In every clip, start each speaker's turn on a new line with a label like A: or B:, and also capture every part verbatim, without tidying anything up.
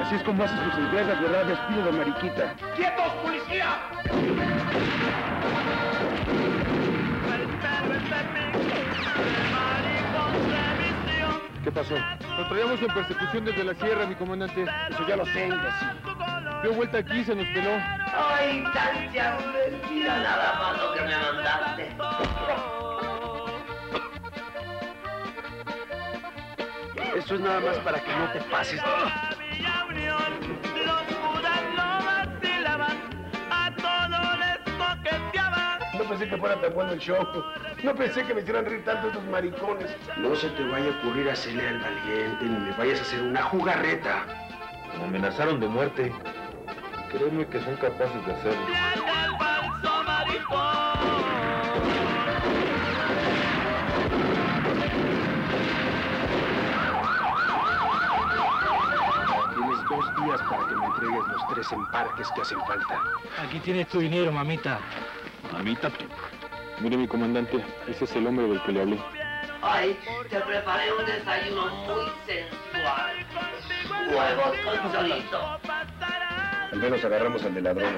A: Así es como haces tus entregas, ¿verdad? Despido de mariquita.
B: ¡Quietos, policía!
C: ¿Qué pasó? Nos traíamos en persecución desde la sierra, mi comandante.
A: Eso ya lo sé, imbécil.
C: Dio vuelta aquí y se nos peló.
D: Ay, Santiago, mira nada más lo que me mandaste.
A: Eso es nada más para que no te pases. No pensé que fuera tan bueno el show. No pensé que me hicieran reír tanto estos maricones. No se te vaya a ocurrir hacerle al valiente, ni me vayas a hacer una jugarreta.
C: Me amenazaron de muerte. Créeme que son capaces de hacerlo.
A: Tienes dos días para que me entregues los tres embarques que hacen falta.
E: Aquí tienes tu dinero, mamita.
C: Mamita, mire, mi comandante, ese es el hombre del que le hablé.
D: Ay, te preparé un desayuno muy sensual. Huevos con chorizo.
A: Al menos agarramos al de ladrones.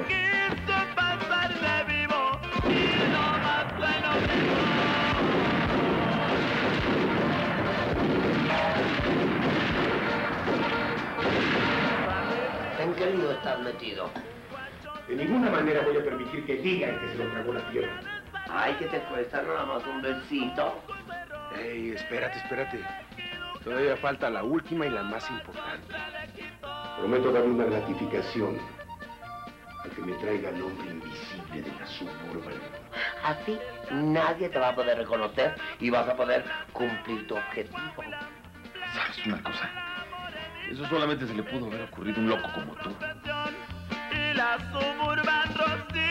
D: ¿En qué lío estás metido?
A: De ninguna manera voy a permitir que digan que se lo tragó la tierra.
D: Ay, que te cuesta nada más un besito.
A: Ey, espérate, espérate. Todavía falta la última y la más importante. Prometo darle una gratificación al que me traiga el hombre invisible de la suburban.
D: Así nadie te va a poder reconocer y vas a poder cumplir tu objetivo.
F: ¿Sabes una cosa? Eso solamente se le pudo haber ocurrido a un loco como tú.
B: Y la suburban Rosy